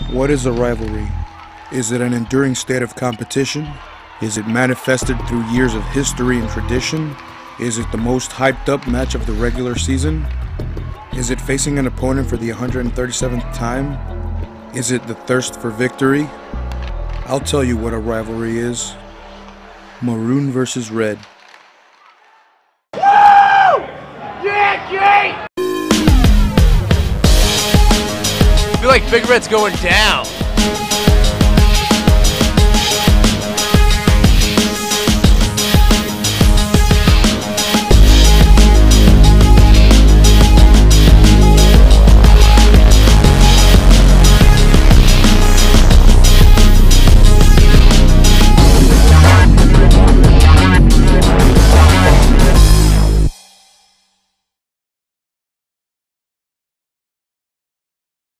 What is a rivalry? Is it an enduring state of competition? Is it manifested through years of history and tradition? Is it the most hyped up match of the regular season? Is it facing an opponent for the 137th time? Is it the thirst for victory? I'll tell you what a rivalry is. Maroon versus red. Woo! Yeah, Jay! I feel like Big Red's going down.